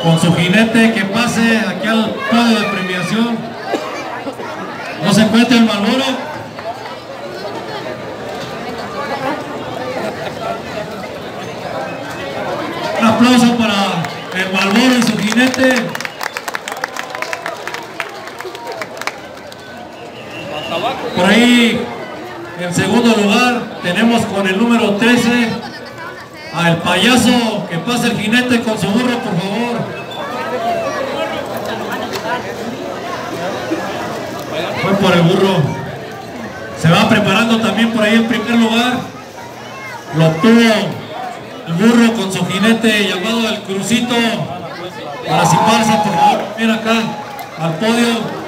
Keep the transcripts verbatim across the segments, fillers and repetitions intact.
con su jinete, que pase aquí al podio de premiación. No se encuentra el Marlboro. Un aplauso para el Marlboro y su jinete. Por ahí, en segundo lugar, tenemos con el número trece al Payaso. Que pase el jinete con su burro, por favor. Fue por el burro. Se va preparando también por ahí en primer lugar. Lo obtuvo el burro con su jinete llamado el Crucito. Para ciparse, por favor, ven acá al podio.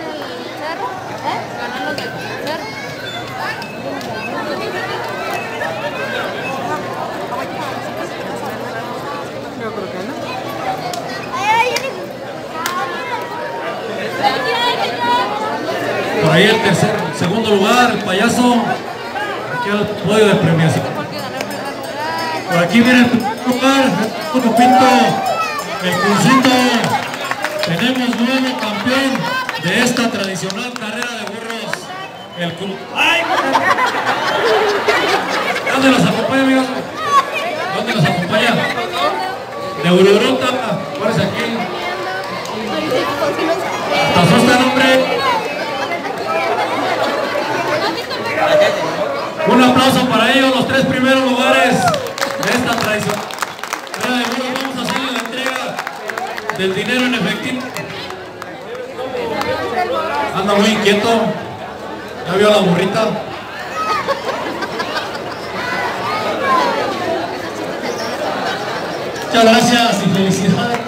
Por ahí el tercer, segundo lugar, el Payaso. Aquí al podio de premiación. Por aquí viene el primer lugar, el Pinto, el Crucito. Tenemos nuevo campeón de esta tradicional carrera de burros. El Cru... ¡Ay! ¿Dónde los acompaña, amigos? ¿Dónde los acompaña? De Ururota. ¿Cuál es aquí? ¿Hasta asusta el hombre? Un aplauso para ellos, los tres primeros lugares de esta tradición. Vamos a hacerle la entrega del dinero en efectivo. Anda muy inquieto. ¿Ya vio a la burrita? Muchas gracias y felicidades.